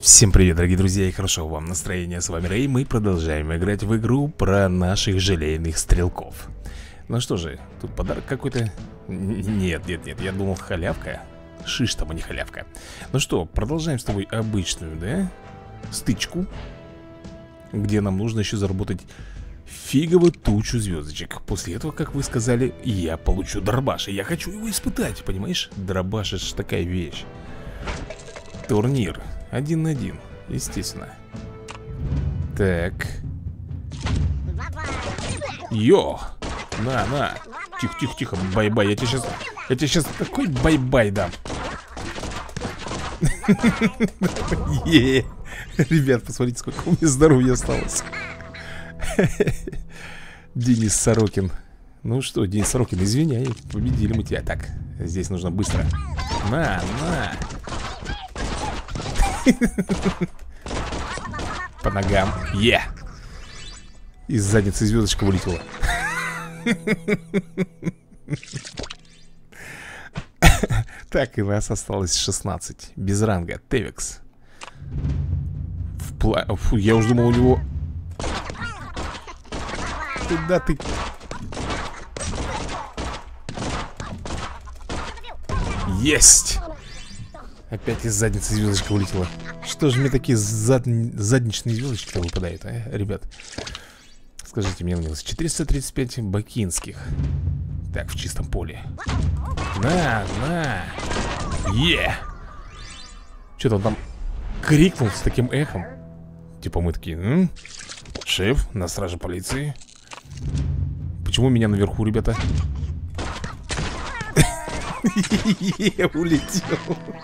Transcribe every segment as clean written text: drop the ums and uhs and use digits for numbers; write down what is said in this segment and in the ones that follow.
Всем привет, дорогие друзья, и хорошо вам настроение. С вами Рэй, мы продолжаем играть в игру про наших желейных стрелков. Ну что же, тут подарок какой-то? Нет, я думал халявка. Шиш там, а не халявка. Ну что, продолжаем с тобой обычную, да? Стычку, где нам нужно еще заработать фиговую тучу звездочек. После этого, как вы сказали, я получу дробаш. И я хочу его испытать, понимаешь? Дробаш — это ж такая вещь. Турнир 1 на 1, естественно. Так. Йо! На. Тихо, бай-бай. Я тебе сейчас такой бай-бай дам. Ребят, посмотрите, сколько у меня здоровья осталось. Денис Сорокин. Ну что, Денис Сорокин, извиняй, победили мы тебя. Так, здесь нужно быстро. На. По ногам. Из задницы звездочка вылетела. Так, и нас осталось 16. Без ранга. Тевикс. Фу, я уж думал, у него... Куда ты? Есть! Опять из задницы звездочка вылетела. Что же мне такие задничные звездочки-то выпадают, а, ребят? Скажите мне, на милость. 435 бакинских. Так, в чистом поле. На. Что-то он там крикнул с таким эхом. Типа мы такие, шеф, на страже полиции. Почему меня наверху, ребята? Я улетел.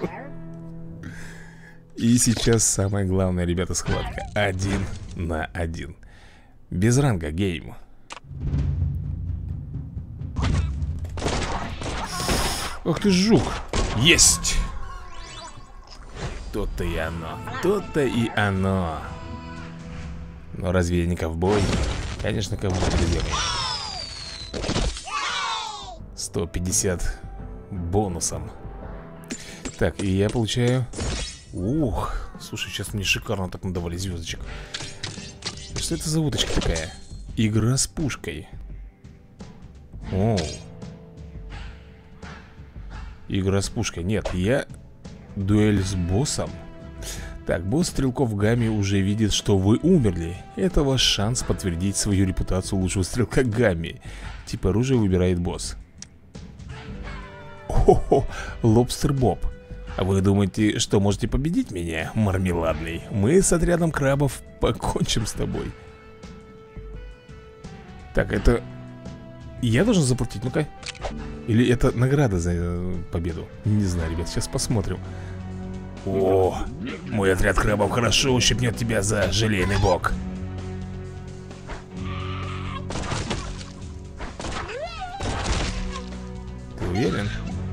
И сейчас самое главное, ребята, схватка 1 на 1. Без ранга, гейм. Ох ты, жук. Есть. То-то и оно. Но разве я не ковбой? Конечно, ковбой, друзья. 150 бонусом. Так, и я получаю... Ух, слушай, сейчас мне шикарно так надавали звездочек. Что это за уточка такая? Игра с пушкой. Оу. Игра с пушкой. Нет, я... Дуэль с боссом. Так, босс стрелков Гамми уже видит, что вы умерли. Это ваш шанс подтвердить свою репутацию лучшего стрелка Гамми. Тип оружия выбирает босс. Хо-хо, Лобстер Боб. А вы думаете, что можете победить меня, мармеладный? Мы с отрядом крабов покончим с тобой. Так, это... Я должен заплатить, ну-ка. Или это награда за победу? Не знаю, ребят, сейчас посмотрим. О, мой отряд крабов хорошо ущипнет тебя за желейный бок. Ты уверен?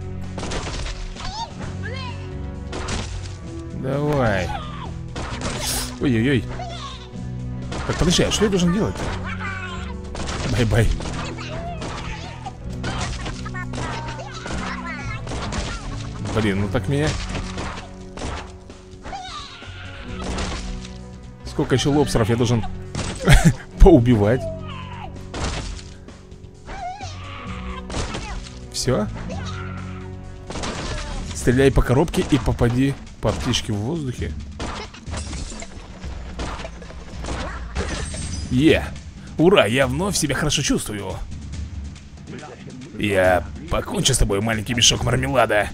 Давай. Ой-ой-ой. Так, подожди, а что я должен делать? Бай-бай. Блин, ну так меня... Сколько еще лобстеров я должен поубивать? Все? Стреляй по коробке и попади по птичке в воздухе. Ура, я вновь себя хорошо чувствую. Я покончу с тобой, маленький мешок мармелада.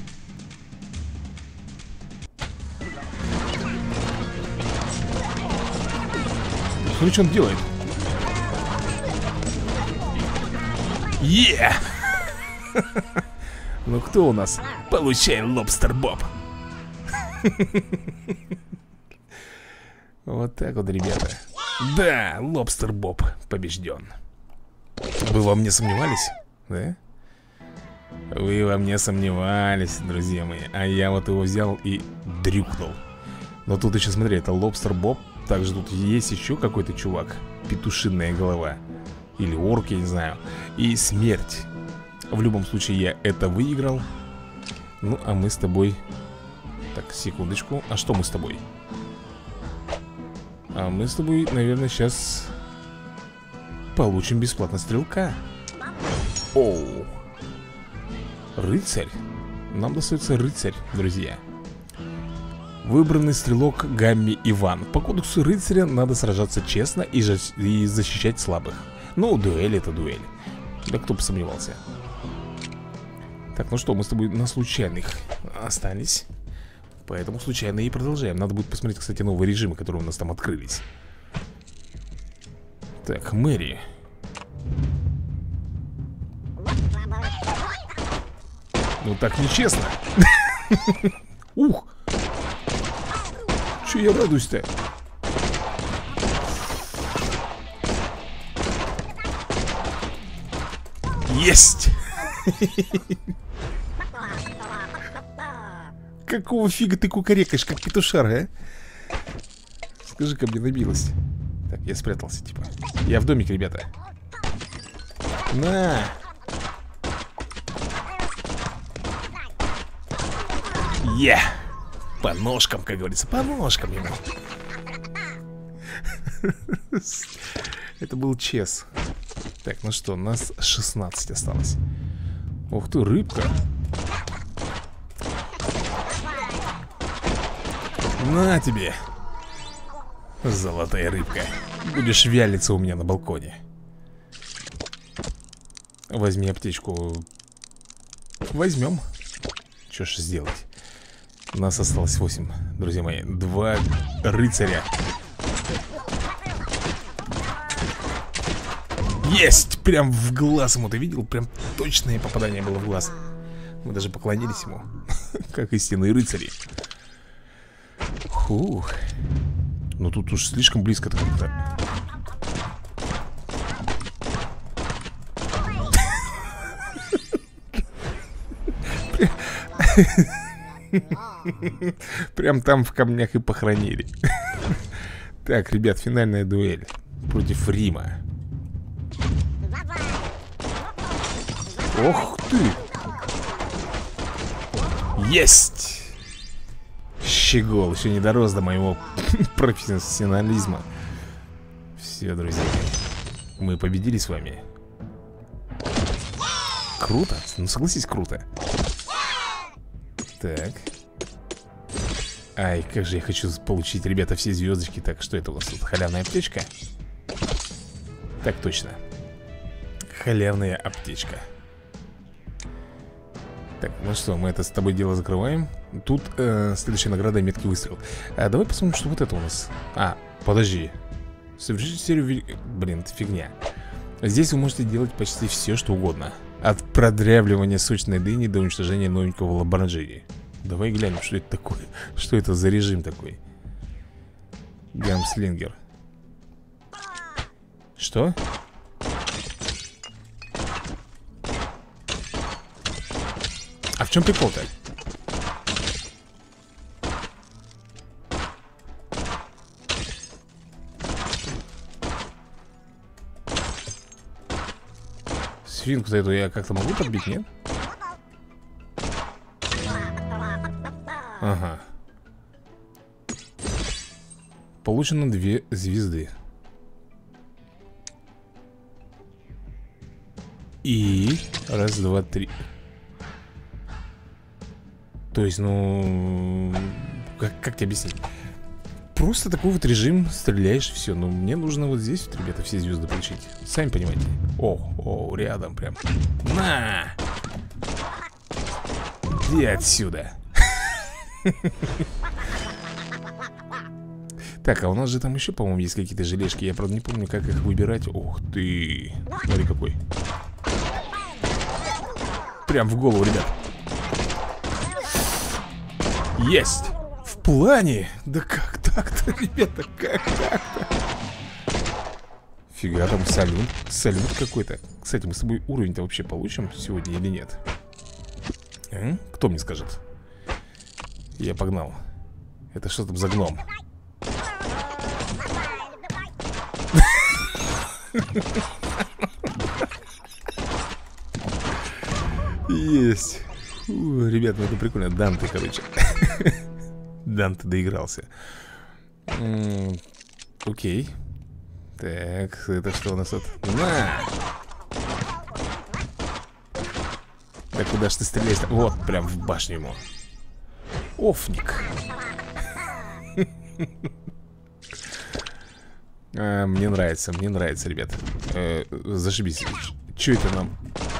Смотри, что он делает. Ну кто у нас? Получай, Лобстер Боб. Вот так вот, ребята. Да, Лобстер Боб побежден. Вы во мне сомневались? Да? Вы во мне сомневались, друзья мои. А я вот его взял и дрюкнул. Но тут еще, смотри, это Лобстер Боб. Также тут есть еще какой-то чувак. Петушиная голова. Или орк, я не знаю. И смерть. В любом случае я это выиграл. Ну, а мы с тобой... Так, секундочку. А что мы с тобой? А мы с тобой, наверное, сейчас получим бесплатно стрелка. Оу. Рыцарь. Нам достается рыцарь, друзья. Выбранный стрелок Гамми Иван. По кодексу рыцаря надо сражаться честно и защищать слабых. Ну, дуэль это дуэль. Да кто бы сомневался. Так, ну что, мы с тобой на случайных остались. Поэтому случайно и продолжаем. Надо будет посмотреть, кстати, новые режимы, которые у нас там открылись. Так, Мэри. Ну так нечестно. Ух. Че я радуюсь-то? Есть! Какого фига ты кукарекаешь, как петушар, а? Скажи-ка мне на милость. Так, я спрятался, типа. Я в домике, ребята. На! Е! По ножкам, как говорится, по ножкам ему. Это был чес. Так, ну что, у нас 16 осталось. Ух ты, рыбка. На тебе. Золотая рыбка. Будешь вялиться у меня на балконе. Возьми аптечку. Возьмем. Что ж сделать? У нас осталось 8, друзья мои. 2 рыцаря. Есть! Прям в глаз ему, ты видел? Прям точное попадание было в глаз. Мы даже поклонились ему. Как истинные рыцари. Фух. Ну тут уж слишком близко-то как-то. Прям там в камнях и похоронили. Так, ребят, финальная дуэль против Рима. Ох ты! Есть! Щегол, еще не дорос до моего профессионализма. Все, друзья, мы победили с вами. Круто, ну согласись, круто. Так. Ай, как же я хочу получить, ребята, все звездочки. Так, что это у нас тут? Халявная аптечка? Так точно. Халявная аптечка. Так, ну что, мы это с тобой дело закрываем. Тут следующая награда — меткий выстрел. Давай посмотрим, что вот это у нас. Подожди. Совершите серию... Блин, это фигня. Здесь вы можете делать почти все, что угодно. От продрявливания сочной дыни до уничтожения новенького Ламборджини. Давай глянем, что это такое. Что это за режим такой? Гамслингер. Что? А в чем прикол-то? Свинку-то эту я как-то могу подбить, нет? Ага. Получено 2 звезды. И... Раз, два, три. То есть, ну... Как тебе объяснить? Просто такой вот режим, стреляешь, все. Но мне нужно вот здесь вот, ребята, все звезды получить. Сами понимаете. О, рядом прям. На! Иди отсюда. Так, а у нас же там еще, по-моему, есть какие-то желешки. Я, правда, не помню, как их выбирать. Ух ты. Смотри, какой. Прям в голову, ребят. Есть. В плане. Да как так-то, ребята, как так-то? Фига, там салют. Салют какой-то. Кстати, мы с тобой уровень-то вообще получим сегодня или нет? Кто мне скажет? Я погнал. Это что там за гном? Есть. Ребят, ну это прикольно. Данте, короче. Данте доигрался. Окей. Так, это что у нас тут? На! Да куда ж ты стреляешь? Вот, прям в башню ему. Офник. Мне нравится, ребят. Зашибись. Че это нам?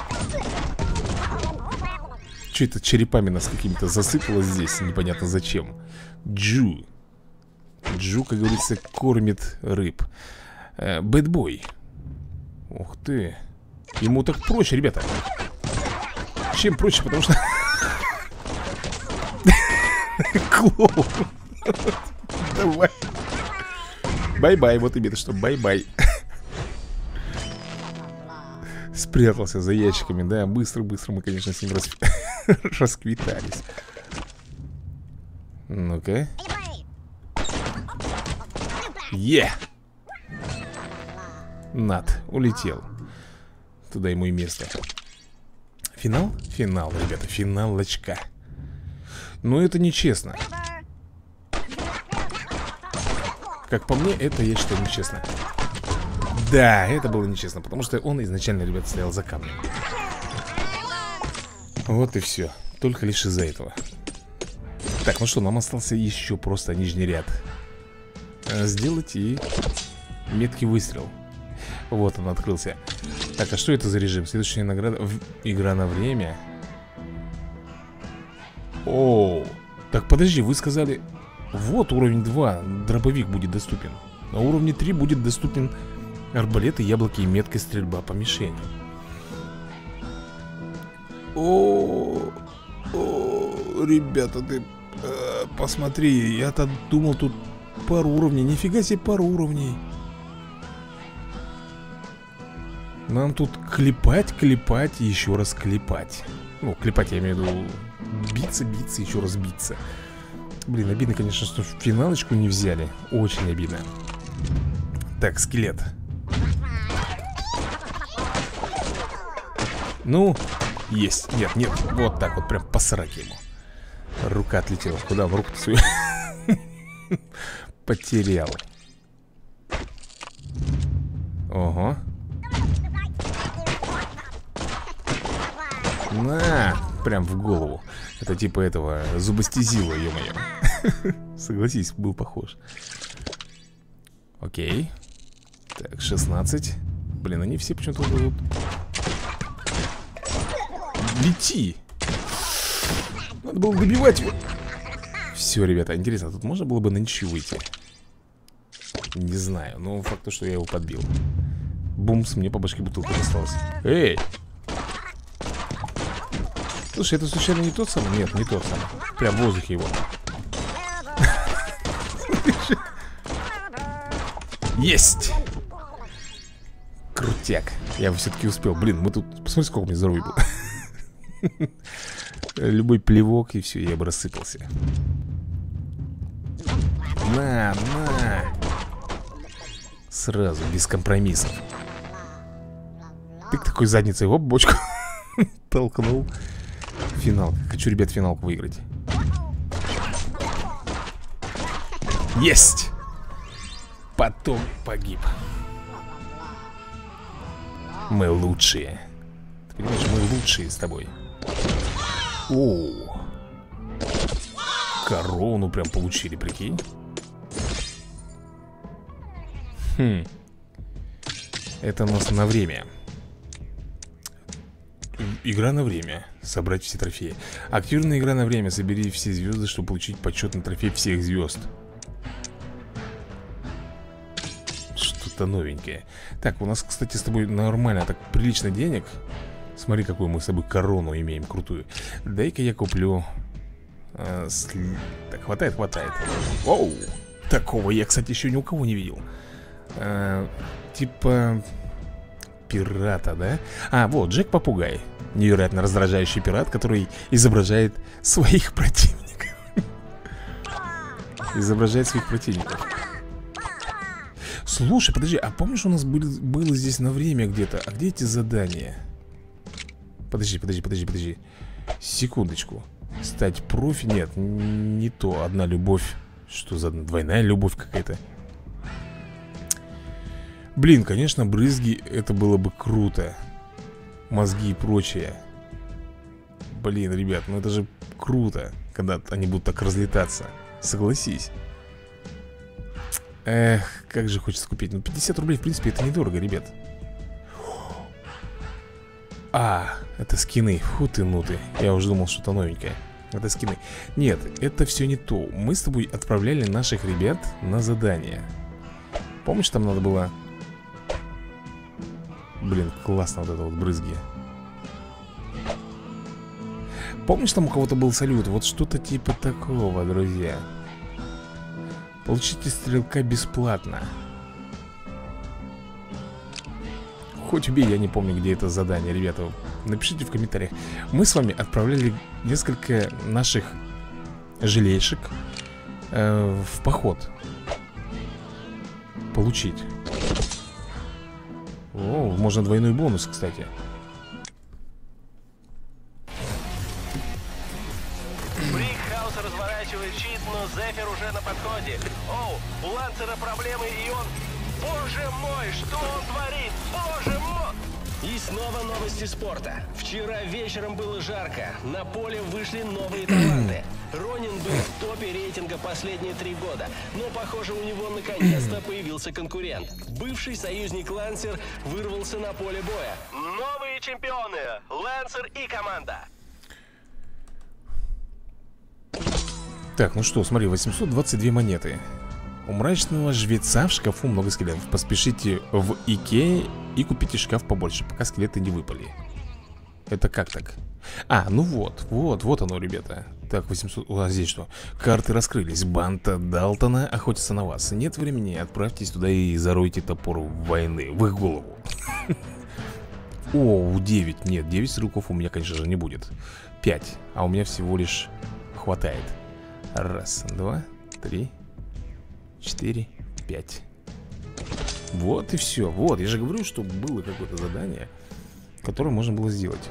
Че это черепами нас какими-то засыпало здесь? Непонятно зачем. Джу, как говорится, кормит рыб. Бэтбой. Ух ты. Ему так проще, ребята. Чем проще, потому что... Клоун. Давай. Бай-бай, вот именно что, бай-бай. Спрятался за ящиками, да. Быстро-быстро мы, конечно, с ним расквитались. Ну-ка. Над, улетел. Туда ему и место. Финал? Финал, ребята, финалочка. Но это нечестно. Как по мне, это, я считаю, нечестно. Да, это было нечестно, потому что он изначально, ребят, стоял за камнем. Вот и все. Только лишь из-за этого. Так, ну что, нам остался еще просто нижний ряд сделать и меткий выстрел. Вот он открылся. Так, а что это за режим? Следующая награда. Игра на время. О, так подожди, вы сказали... Вот уровень 2, дробовик будет доступен. На уровне 3 будет доступен арбалеты, яблоки и меткая стрельба по мишени. О, ребята, ты посмотри, я-то думал, тут пару уровней. Нифига себе, пару уровней. Нам тут клепать и еще раз клепать. Ну, клепать я имею в виду биться, еще раз биться. Блин, обидно, конечно, что финалочку не взяли. Очень обидно. Так, скелет. Ну, есть. Нет, вот так вот, прям по сраке ему. Рука отлетела. Куда он руку-то свою потерял? Ого. На, прям в голову. Это типа этого зубостезила, ё-моё. Согласись, был похож. Окей. Так, 16. Блин, они все почему-то вот... Лети! Надо было добивать его. Все, ребята, интересно, тут можно было бы на ничью выйти? Не знаю, но факт то, что я его подбил. Бумс, мне по башке бутылка досталась. Эй! Слушай, это случайно не тот самый? Нет, не тот самый. Прям в воздухе его. Есть! Крутяк. Я все-таки успел. Блин, мы тут... Посмотри, сколько мне здоровья было. Любой плевок, и все, я бы рассыпался. На. Сразу, без компромиссов. Тык такой задницей, оп, бочку толкнул. Финал. Хочу, ребят, финалку выиграть. Есть! Потом погиб. Мы лучшие. Ты понимаешь, мы лучшие с тобой. О, корону прям получили, прикинь. Это у нас на время. Игра на время. Собрать все трофеи. Активная игра на время. Собери все звезды, чтобы получить почетный трофей всех звезд. Что-то новенькое. Так, у нас, кстати, с тобой нормально, так прилично денег. Смотри, какую мы с тобой корону имеем, крутую. Дай-ка я куплю. Так, хватает. Оу! Такого я, кстати, еще ни у кого не видел. Типа пирата, да? А, вот, Джек-попугай. Невероятно раздражающий пират, который изображает своих противников. Слушай, подожди, а помнишь, у нас было здесь на время где-то? А где эти задания? Подожди. Секундочку. Стать профи? Нет, не то. Одна любовь. Что за двойная любовь какая-то? Блин, конечно, брызги, это было бы круто. Мозги и прочее. Блин, ребят, ну это же круто, когда они будут так разлетаться. Согласись. Эх, как же хочется купить. Ну 50 рублей, в принципе, это недорого, ребят. А, это скины. Фу ты, ну ты. Я уже думал, что-то новенькое. Это скины. Нет, это все не то. Мы с тобой отправляли наших ребят на задание. Помнишь, там надо было... Блин, классно вот это вот брызги. Помнишь, там у кого-то был салют? Вот что-то типа такого, друзья. Получите стрелка бесплатно. Хоть убей, я не помню, где это задание, ребята. Напишите в комментариях. Мы с вами отправляли несколько наших желейшек в поход. Получить. О, можно двойной бонус, кстати. Брикхаус разворачивает щит, но Зефир уже на подходе. Оу, у Лансера проблемы, и он... Боже мой, что он творит? Боже мой! И снова новости спорта. Вчера вечером было жарко. На поле вышли новые таланты. Ронин был в топе рейтинга последние 3 года. Но, похоже, у него наконец-то появился конкурент. Бывший союзник Лансер вырвался на поле боя. Новые чемпионы. Лансер и команда. Так, ну что, смотри, 822 монеты. У мрачного жреца в шкафу много скелетов. Поспешите в Икее и купите шкаф побольше, пока скелеты не выпали. Это как так? А, ну вот оно, ребята. Так, 800... А здесь что? Карты раскрылись. Банда Далтона охотится на вас. Нет времени, отправьтесь туда и заройте топор войны в их голову. О, 9. Нет, 9 стрелков у меня, конечно же, не будет. 5. А у меня всего лишь хватает. Раз, два, три, 4, 5. Вот и все. Вот, я же говорю, что было какое-то задание, которое можно было сделать.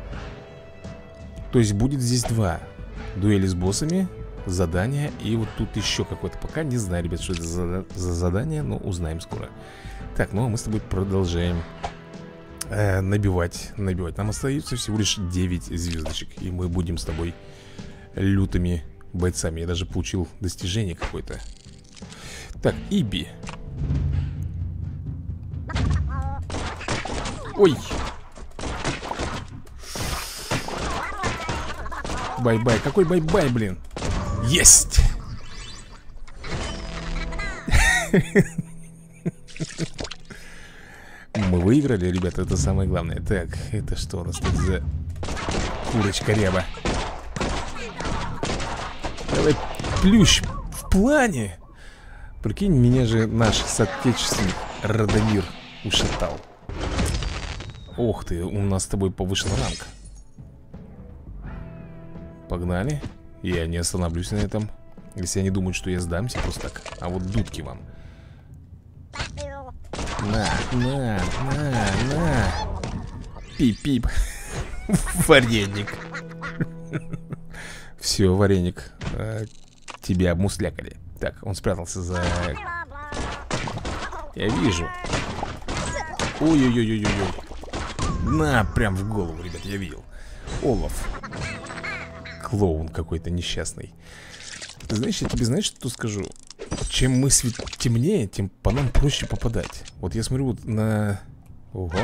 То есть будет здесь 2: дуэли с боссами, задание. И вот тут еще какое-то. Пока не знаю, ребят, что это за задание, но узнаем скоро. Так, ну а мы с тобой продолжаем набивать. Нам остается всего лишь 9 звездочек. И мы будем с тобой лютыми бойцами. Я даже получил достижение какое-то. Так, Иби. Ой. Бай-бай. Какой бай-бай, блин? Есть! Мы выиграли, ребята, это самое главное. Так, это что у нас тут за курочка ряба? Давай, плющ в плане. Прикинь, меня же наш соотечественник Радомир ушатал. Ох ты, у нас с тобой повышен ранг. Погнали. Я не остановлюсь на этом. Если они думают, что я сдамся просто так. А вот дудки вам. На. Пип-пип. Вареник. Все, вареник. Тебя обмуслякали. Так, он спрятался за... Я вижу. Ой-ой-ой-ой-ой. На, прям в голову, ребят, я видел. Олаф. Клоун какой-то несчастный. Ты знаешь, я тебе знаешь, что скажу? Чем мы темнее, тем по нам проще попадать. Вот я смотрю вот на... Ого.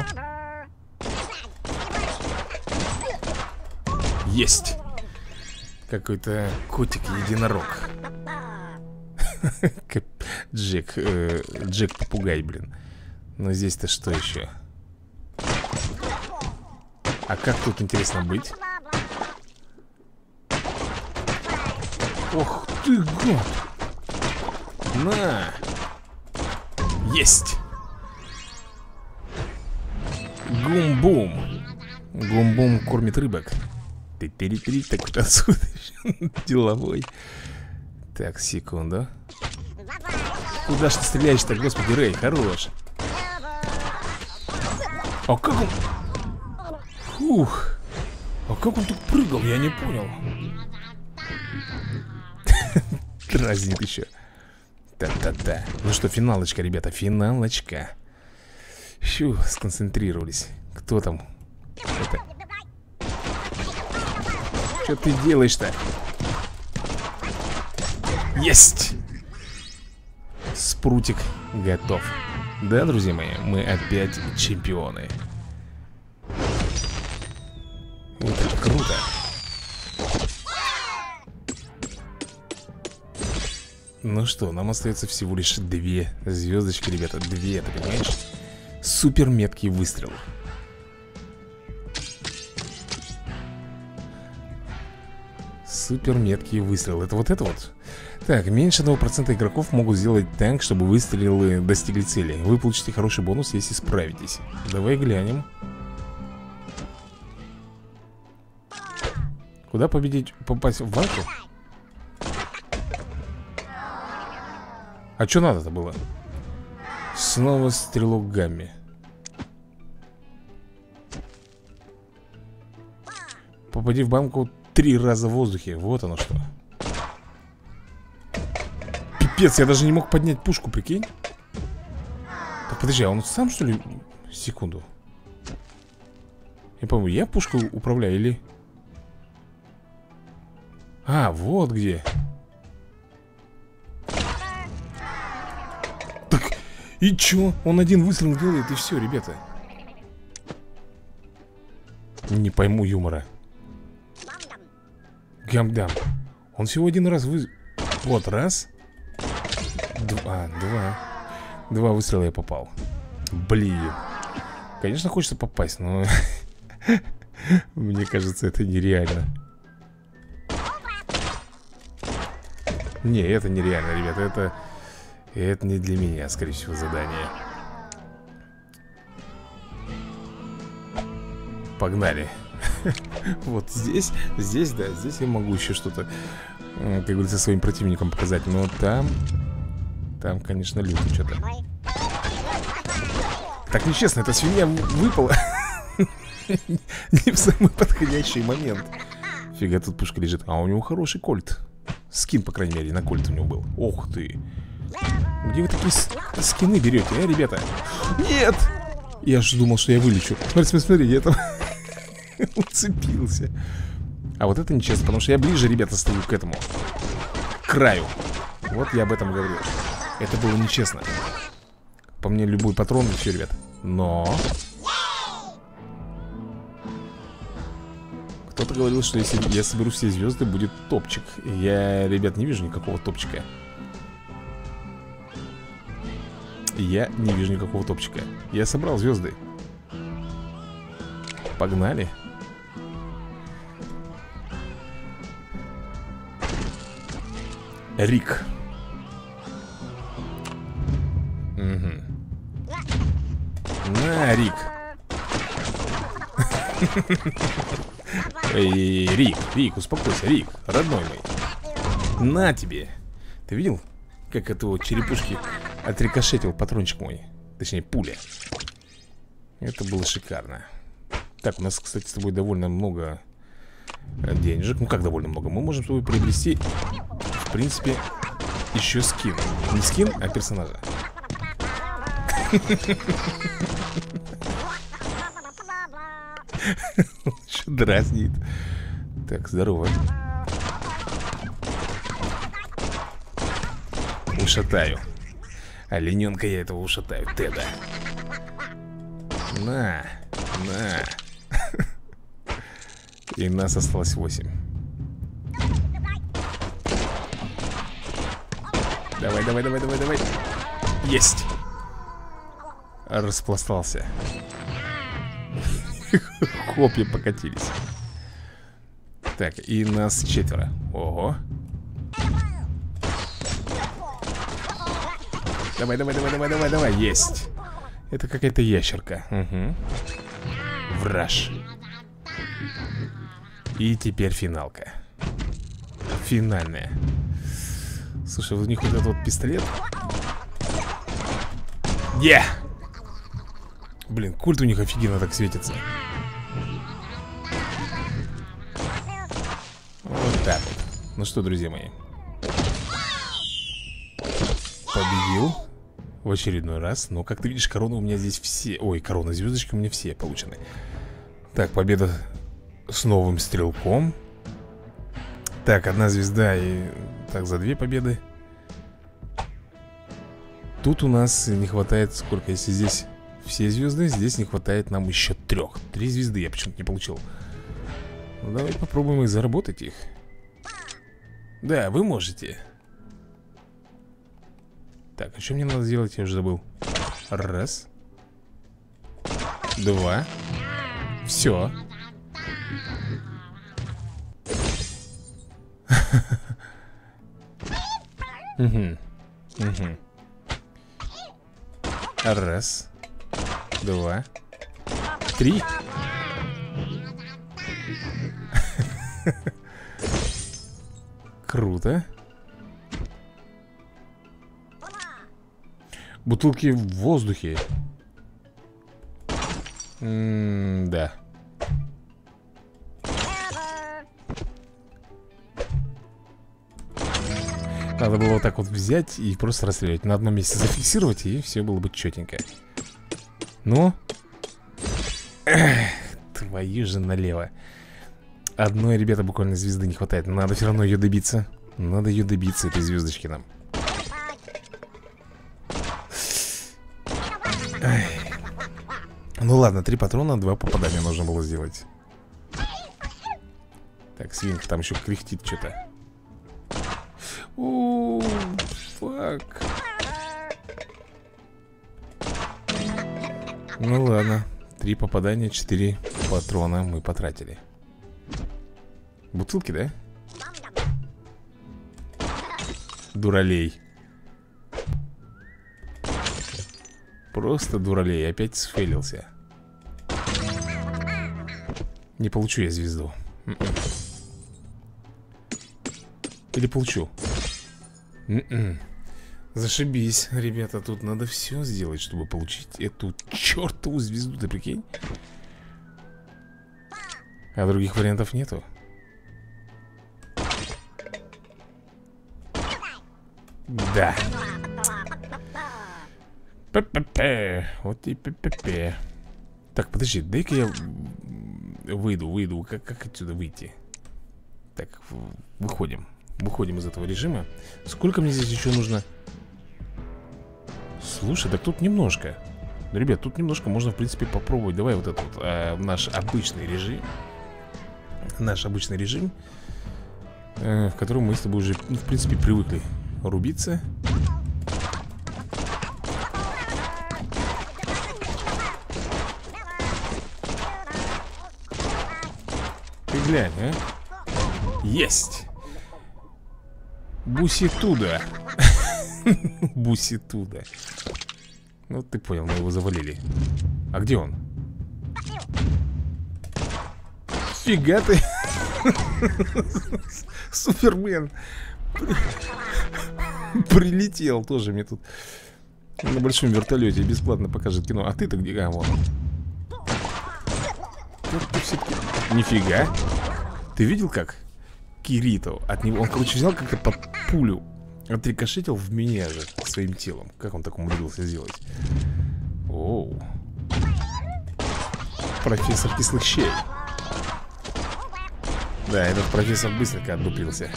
Есть. Какой-то котик-единорог. Джек-попугай, блин. Но здесь-то что еще? А как тут интересно быть? Ох ты, гад! На! Есть! Гум-бум! Гум-бум кормит рыбок. Ты перепери так вот отсюда. Деловой. Так, секунду. Куда ж ты стреляешь-то, господи, Рэй, хорош. А как он... Фух. А как он тут прыгал, я не понял. Дразнит еще. Та-та-та. Ну что, финалочка, ребята, финалочка. Фью, сконцентрировались. Кто там? Это... Что ты делаешь-то? Есть! Спрутик готов. Да, друзья мои, мы опять чемпионы. Это круто. Ну что, нам остается всего лишь 2 звездочки, ребята. 2, ты понимаешь? Супер меткий выстрел. Супер меткий выстрел. Это вот. Так, меньше 1% игроков могут сделать танк, чтобы выстрелы достигли цели. Вы получите хороший бонус, если справитесь. Давай глянем. Куда попасть в банку? А что надо-то было? Снова стрелок гамми. Попади в банку 3 раза в воздухе. Вот оно что. Пипец, я даже не мог поднять пушку, прикинь. Так, подожди, а он сам что ли? Секунду. Я помню, я пушку управляю или... А, вот где. Так, и чё? Он один выстрел делает и все, ребята. Не пойму юмора. Гам-дам. Он всего один раз Вот, раз. Два. Два выстрела я попал. Блин. Конечно, хочется попасть, но... Мне кажется, это нереально. Не, это нереально, ребята. Это не для меня, скорее всего, задание. Погнали. Вот здесь, да, здесь я могу еще что-то, как говорится, своим противникам показать. Но там, конечно, люто что-то. Так нечестно, эта свинья выпала не в самый подходящий момент. Фига, тут пушка лежит. А у него хороший кольт. Скин, по крайней мере, на кольт у него был. Ох ты. Где вы такие скины берете, ребята? Нет! Я же думал, что я вылечу. Смотри, я там уцепился. А вот это нечестно, потому что я ближе, ребята, стою к этому краю. Вот я об этом говорил. Это было нечестно. По мне любой патрон, все, ребят. Но кто-то говорил, что если я соберу все звезды, будет топчик. Я, ребят, не вижу никакого топчика. Я не вижу никакого топчика. Я собрал звезды. Погнали. Рик. Угу. На, Рик. Эй, Рик, успокойся, Рик, родной мой. На тебе. Ты видел, как это вот черепушки отрикошетил патрончик мой? Точнее, пуля. Это было шикарно. Так, у нас, кстати, с тобой довольно много денежек. Ну как довольно много? Мы можем с тобой приобрести, в принципе, еще скин. Не скин, а персонажа. Что дразнит. Так, здорово. Ушатаю. Олененка я этого ушатаю. Теда. На. И нас осталось 8. Давай. Есть. Распластался. Хлопья покатились. Так, и нас 4. Ого. Давай. Есть. Это какая-то ящерка. Угу. Враж. И теперь финалка. Финальная. Слушай, у них вот этот вот пистолет. Блин, культ у них офигенно так светится. Вот так вот. Ну что, друзья мои, победил. в очередной раз. Но, как ты видишь, короны у меня здесь все. Ой, короны, звездочки у меня все получены. Так, победа с новым стрелком. Так, 1 звезда и... Так, за 2 победы. Тут у нас не хватает, сколько, если здесь все звезды, здесь не хватает нам еще 3. 3 звезды я почему-то не получил. Ну, давай попробуем их заработать их. Да, вы можете. Так, а что мне надо сделать, я уже забыл. 1, 2. Все. Угу. 1, 2, 3. Круто. Бутылки в воздухе. Да. Надо было вот так вот взять и просто расстрелять. На одном месте зафиксировать, и все было бы четенько. Ну. Эх, твою же налево. Одной, ребята, буквально звезды не хватает. Надо все равно ее добиться. Надо ее добиться, этой звездочки нам. Ай. Ну ладно, 3 патрона, 2 попадания нужно было сделать. Так, свинка там еще кряхтит что-то. Ооо, фак. Ну ладно, 3 попадания, 4 патрона мы потратили. Бутылки, да? Дуралей. Просто дуралей, опять сфейлился. Не получу я звезду. Или получу? Зашибись, ребята, тут надо все сделать, чтобы получить эту чертову звезду, ты прикинь? А других вариантов нету. Да. П-п-п. Вот и п-п-п. Так, подожди, дай-ка я выйду. Как отсюда выйти? Так, выходим. Выходим из этого режима. Сколько мне здесь еще нужно? Слушай, так тут немножко. Ну, ребят, тут немножко можно, в принципе, попробовать. Давай вот этот вот, наш обычный режим. Наш обычный режим, в котором мы с тобой уже, в принципе, привыкли рубиться. Ты глянь, а? Есть! Буситуда. Буситуда. Ну, ты понял, мы его завалили. А где он? Фига ты. Супермен. Прилетел тоже мне тут. На большом вертолете бесплатно покажет кино. А ты-то где? А, вон. Нифига. Ты видел как? Кирито от него, он, короче, взял как-то под пулю, отрикошетил в меня же своим телом. Как он так умудрился сделать? Оу. Профессор кислых щей. Да, этот профессор быстренько отдуплился.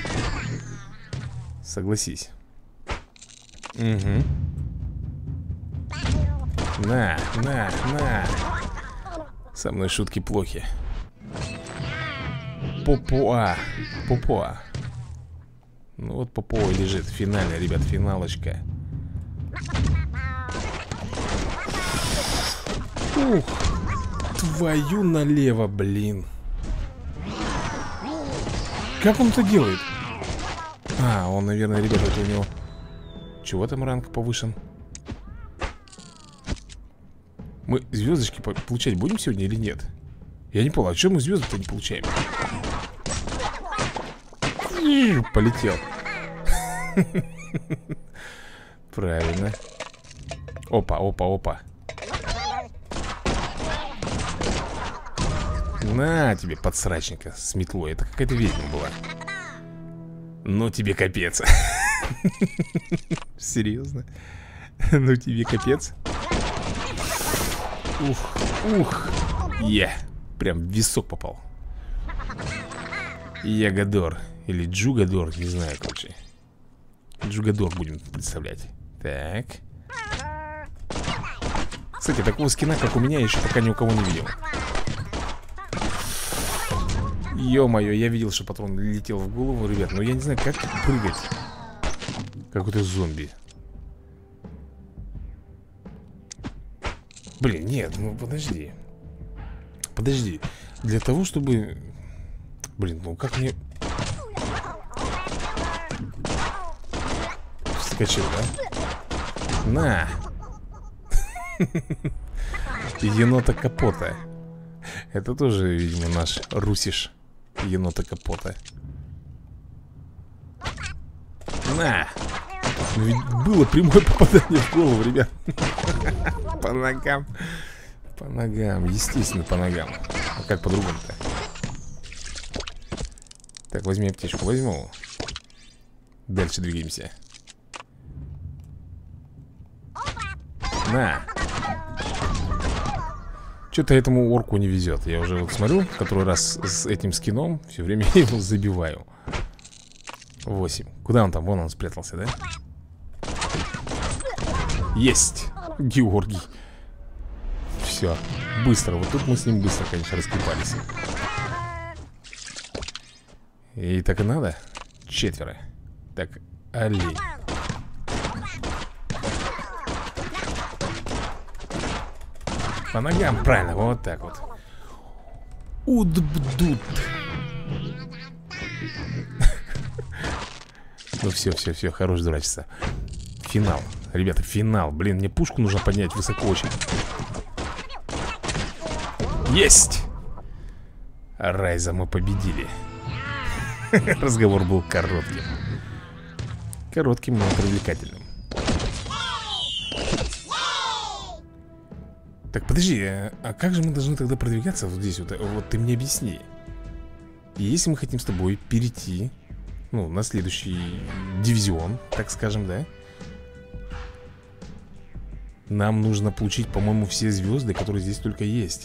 Согласись. Угу. На. Со мной шутки плохи. Попуа. Ну вот Попуа лежит. Финальная, ребят, финалочка. Ух. Твою налево, блин. Как он это делает? А, он, наверное, ребята, это у него... Чего там ранг повышен? Мы звездочки получать будем сегодня или нет? Я не понял, а что мы звезды-то не получаем? Полетел. Правильно. Опа. На тебе, подсрачника, с метлой. Это какая-то ведьма была. Ну тебе капец. Серьезно? Ну тебе капец. Ух. Прям в висок попал. Ягодор. Или Джугадор, не знаю, короче. Джугадор будем представлять. Так. Кстати, такого скина, как у меня, я еще пока ни у кого не видел. Ё-моё, я видел, что патрон летел в голову, ребят. Но я не знаю, как тут прыгать. Какой-то зомби. Блин, нет, ну подожди. Подожди. Для того, чтобы... Блин, ну как мне... Вскочил, да? На! Енота Капота. Это тоже, видимо, наш русиш. Енота Капота. На! Ну ведь было прямое попадание в голову, ребят. По ногам. По ногам, естественно, по ногам. А как по-другому-то? Так, возьми аптечку, возьму. Дальше двигаемся. На! Что-то этому орку не везет. Я уже вот смотрю, который раз с этим скином все время его забиваю. 8. Куда он там? Вон он спрятался, да? Есть! Георгий. Все, быстро. Вот тут мы с ним быстро, конечно, раскрепались. И так и надо. 4. Так, олень. По ногам, правильно, вот так вот. Удбдут. Ну все, хорош дурачиться. Финал, ребята, финал. Блин, мне пушку нужно поднять высоко очень. Есть! Райза мы победили. Разговор был коротким. Коротким, но привлекательным. Так, подожди, а как же мы должны тогда продвигаться вот здесь вот? Вот ты мне объясни. Если мы хотим с тобой перейти, ну, на следующий дивизион, так скажем, да? Нам нужно получить, по-моему, все звезды, которые здесь только есть.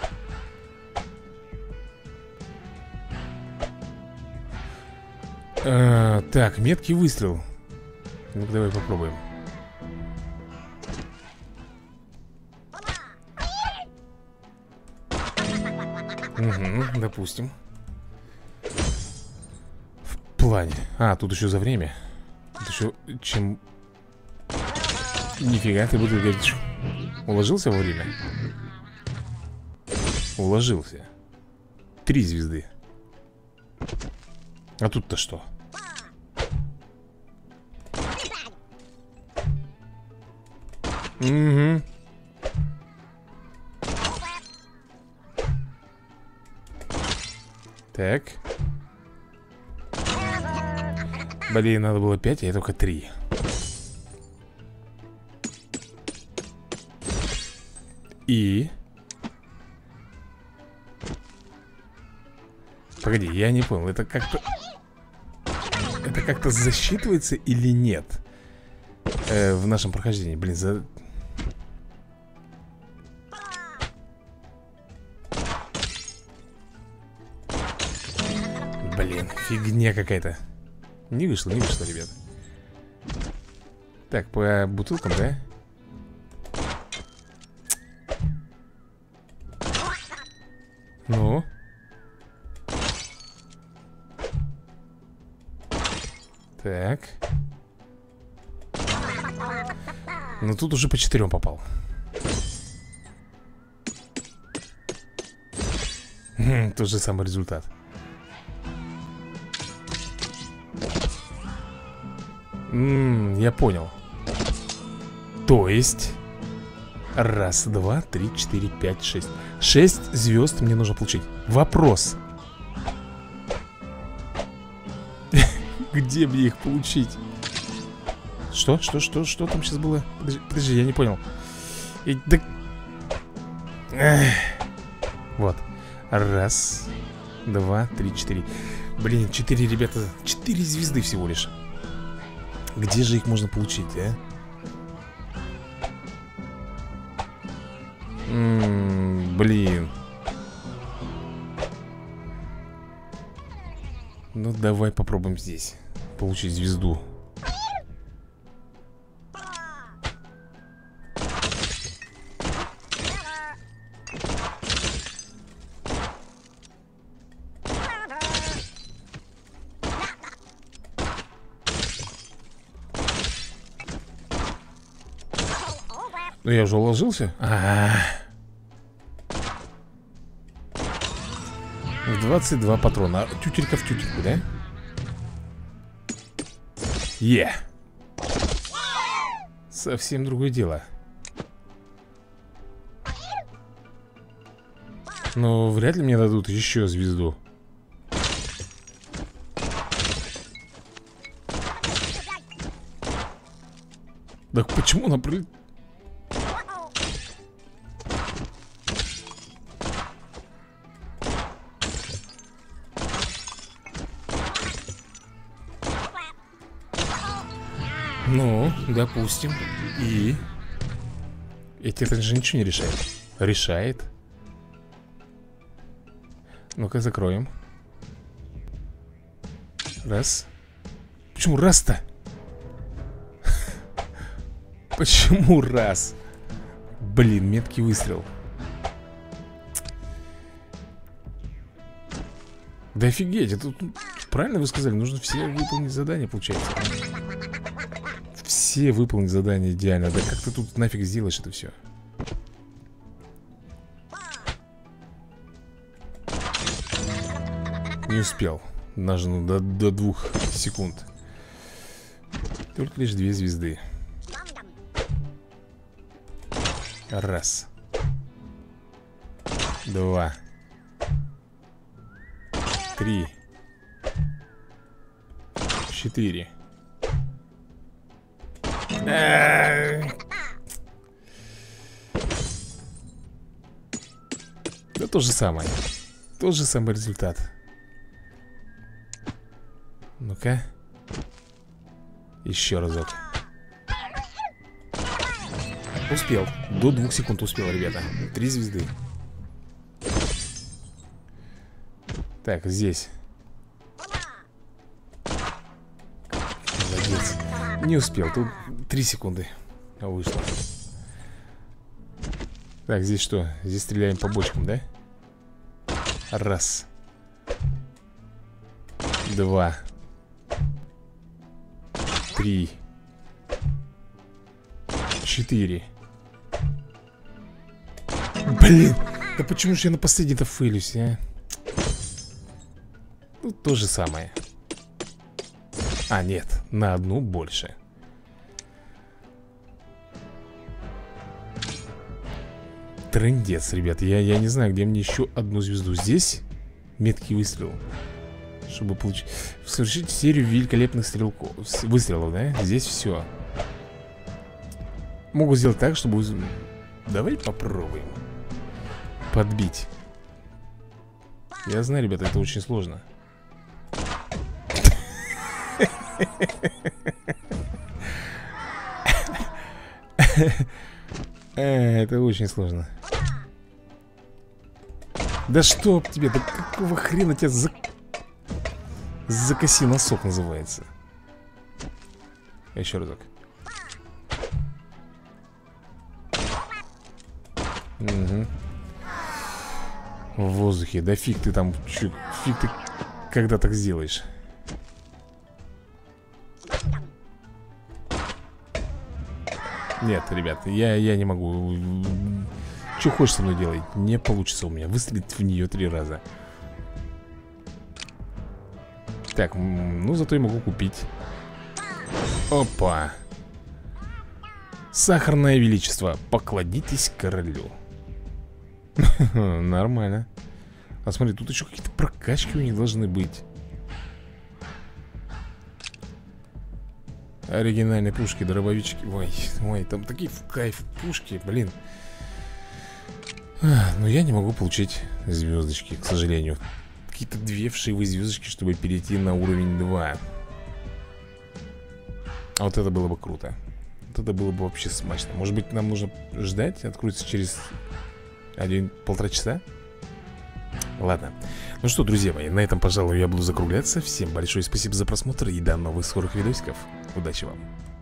Так, меткий выстрел. Ну-ка, давай попробуем. Угу, допустим. В плане. А, тут еще за время. Тут еще чем... Нифига, ты будешь говорить. Уложился во время? Уложился. 3 звезды. А тут-то что? Угу. Так. Блин, надо было 5, а я только 3. И... Погоди, я не понял, это как-то... Это как-то засчитывается или нет? В нашем прохождении, блин, за... Блин, фигня какая-то. Не вышло, ребят. Так, по бутылкам, да? Ну? Так. Ну тут уже по 4 попал. Тот же самый результат. Я понял. То есть 1, 2, 3, 4, 5, 6. 6 звезд мне нужно получить. Вопрос. Где мне их получить? Что там сейчас было? Подожди, я не понял. Вот. 1, 2, 3, 4. Блин, 4, ребята. 4 звезды всего лишь. Где же их можно получить, а? Блин. Ну давай попробуем здесь получить звезду. Ну я уже уложился. В 22 патрона. Тютелька в тютельку, да? Совсем другое дело. Но вряд ли мне дадут еще звезду. Так почему она пролетела? Ну, допустим. И это же ничего не решает. Решает. Ну-ка, закроем. Раз. Почему раз-то? Почему раз? Блин, меткий выстрел. Да офигеть, это правильно вы сказали, нужно все выполнить задания, получается. Все выполнить задания идеально. Да как ты тут нафиг сделаешь это все? Не успел. Нажну до 2 секунд. Только лишь 2 звезды. Раз. 2. 3. 4. Да то же самое. Тот же самый результат. Ну-ка. Еще разок. Успел. До 2 секунд успел, ребята. 3 звезды. Так, здесь. Молодец. Не успел, тут 3 секунды вышло. Так, здесь что? Здесь стреляем по бочкам, да? Раз. 2. 3. 4. Блин, да почему же я на последний-то фейлюсь, а? Тут то же самое. А, нет, на одну больше. Трындец, ребят. Я не знаю, где мне еще одну звезду. Здесь меткий выстрел. Чтобы получить... Совершить серию великолепных выстрелов, да? Здесь все. Могу сделать так, чтобы... Давай попробуем подбить. Я знаю, ребята, это очень сложно. Это очень сложно. Да чтоб тебе, да какого хрена тебя закоси носок называется. Еще разок. Угу. В воздухе, да фиг ты там, фиг ты когда так сделаешь. Нет, ребят, я не могу. Что хочешь со мной делать? Не получится у меня выстрелить в нее 3 раза. Так, ну зато я могу купить. Опа. Сахарное величество. Поклонитесь королю. Нормально. А смотри, тут еще какие-то прокачки у них должны быть. Оригинальные пушки, дробовички. Ой, там такие в кайф пушки, блин. Но я не могу получить звездочки, к сожалению. Какие-то 2 вшивые звездочки, чтобы перейти на уровень 2. А вот это было бы круто. Вот это было бы вообще смачно. Может быть, нам нужно ждать? Откроется через полтора часа? Ладно. Ну что, друзья мои, на этом, пожалуй, я буду закругляться. Всем большое спасибо за просмотр и до новых скорых видосиков. Удачи вам.